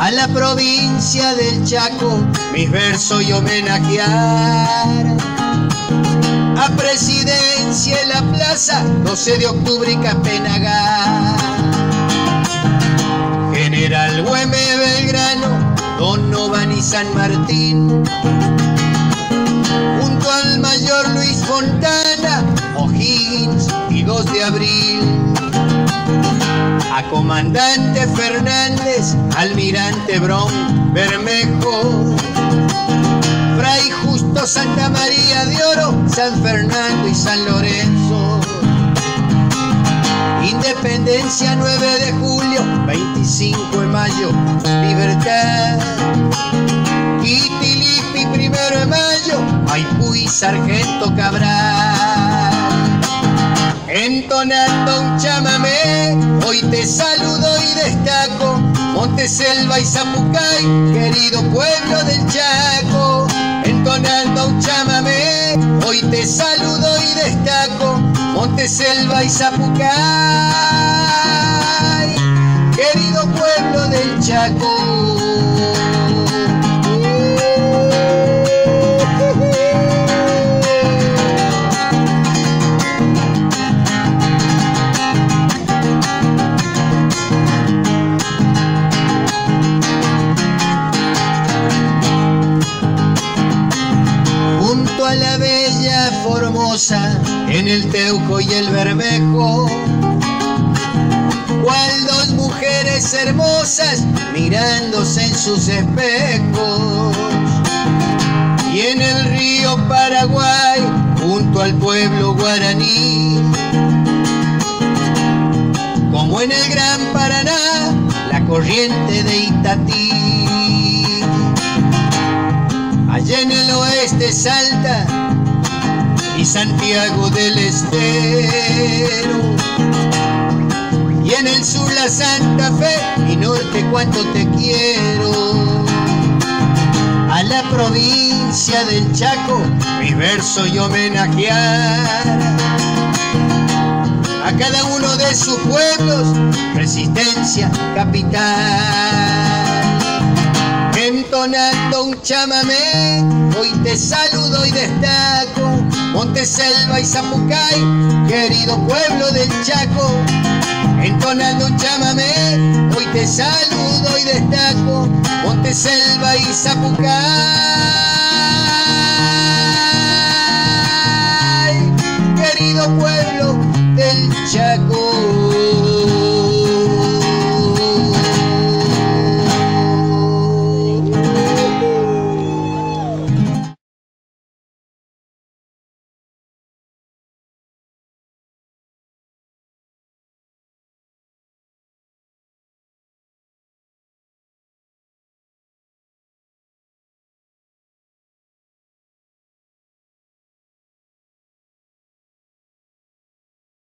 a la provincia del Chaco, mis versos y homenajear. A Presidencia en la plaza, 12 de octubre y Capenagar. General Güemes, Belgrano, Donovan y San Martín. Junto al mayor Luis Fontana, O'Higgins y 2 de abril. A Comandante Fernández, Almirante Bron, Bermejo. Fray Justo, Santa María de Oro, San Fernando y San Lorenzo. Independencia 9 de julio, 25 de mayo, libertad. Quitilipi 1 de mayo, Maipú y Sargento Cabral. Entonando un chamamé, hoy te saludo y destaco, Monteselva y Zapucay, querido pueblo del Chaco. Entonando un chamamé, hoy te saludo y destaco, Monteselva y Zapucay, querido pueblo del Chaco. Junto a la bella Formosa, en el Teuco y el Bermejo, cual 2 mujeres hermosas mirándose en sus espejos. Y en el río Paraguay, junto al pueblo guaraní, como en el Gran Paraná, la corriente de Itatí. Allá en el oeste Salta y Santiago del Estero, y en el sur la Santa Fe y norte cuánto te quiero. A la provincia del Chaco, mis versos y homenajear. A cada uno de sus pueblos, Resistencia capital. Entonando un chamamé, hoy te saludo y destaco, Monteselva y Zapucay, querido pueblo del Chaco. Entonando un chamamé, hoy te saludo y destaco, Monteselva y Zapucay, querido pueblo del Chaco.